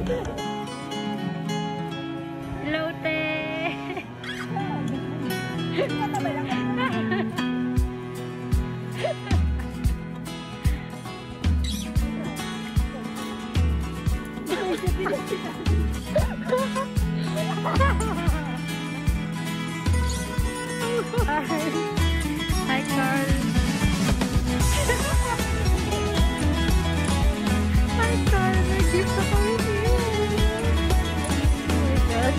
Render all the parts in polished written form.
Hello, te. Hi, Carl. Hi, Carl. May gift ako with you. Oh my God.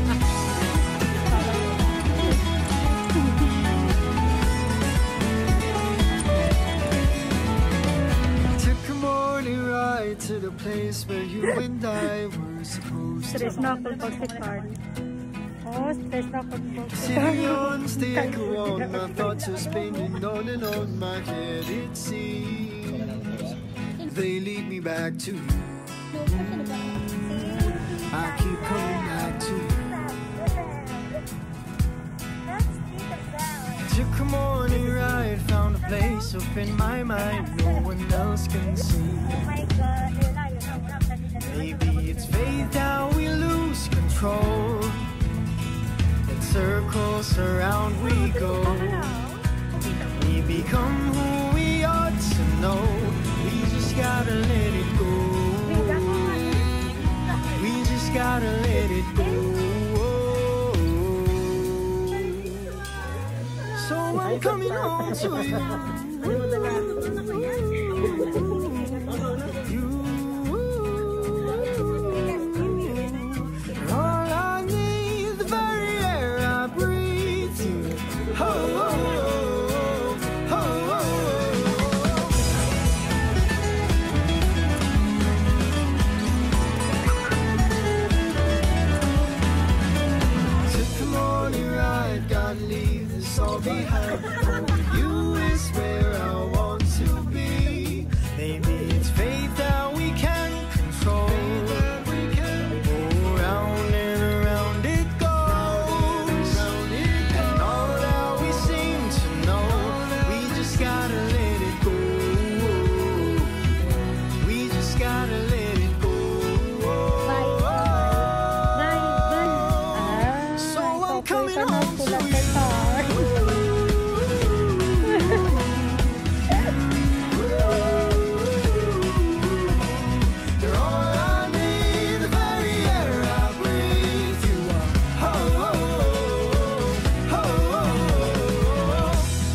Took a morning ride to the place where you and I were supposed to Stress na ako pag si Carl. Oh, stress na ako pag si the Carl. yawns, they echo on, my thoughts are spinning on and on my head, it seems they lead me back to you. I keep coming back to you. Took a morning ride, found a place up in my mind no one else can see. Maybe it's fate that we lose control. In circles around we go. We become who we ought to know. We just gotta let it go. We just gotta let it go. So I'm coming home to you. All I need, the very air I breathe you. Oh, oh, oh, oh, oh. Took the morning ride, gotta leave this all behind. You is where I want to be. Maybe it's fate that we can't control. Oh, round and around it goes. And all that we seem to know, we just gotta let it go. We just gotta let it go. So I'm coming home to you. You're all I need, the very air I breathe you are. Oh, oh, oh, oh, oh.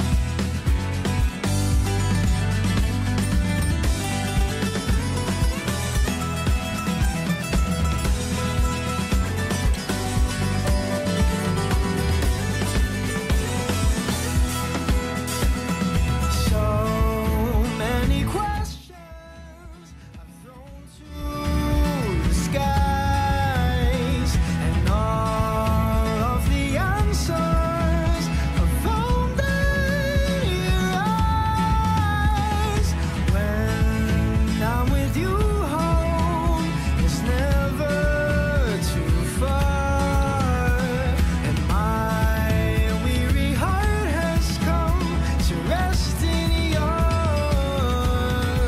So many questions I've thrown to the skies, and all of the answers are found in your eyes. When I'm with you, home is never too far, and my weary heart has come to rest in yours.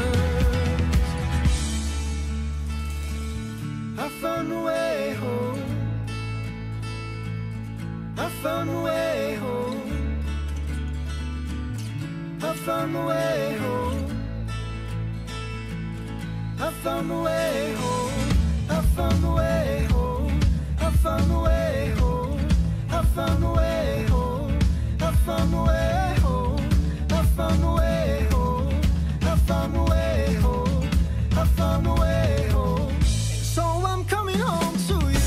I found a way home. I found a way home. I found a way home. I found a way home. I found a way home. I found a way home. I found a way home. I found a way home. I found a way home. I found a way home. I found a way home. So I'm coming home to you.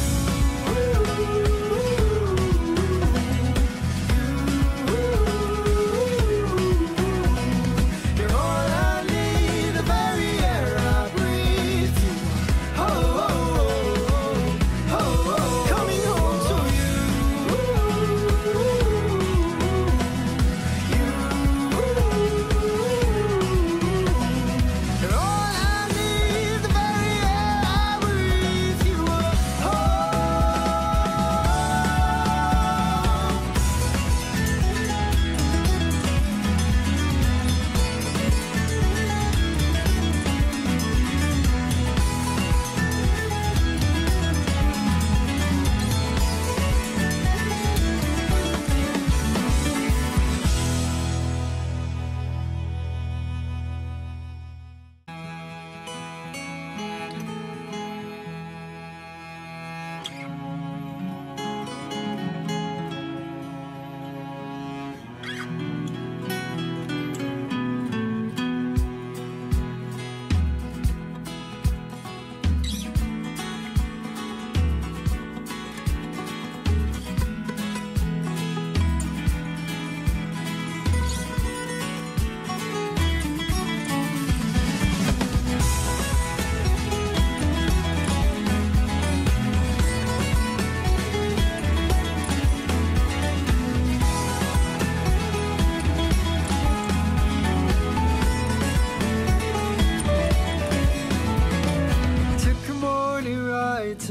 You're all I need, the very air I breathe you. Oh, oh, oh, oh, oh. Coming home to you.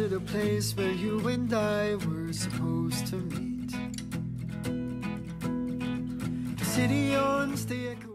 to the place where you and I were supposed to meet. The city yawns, the echo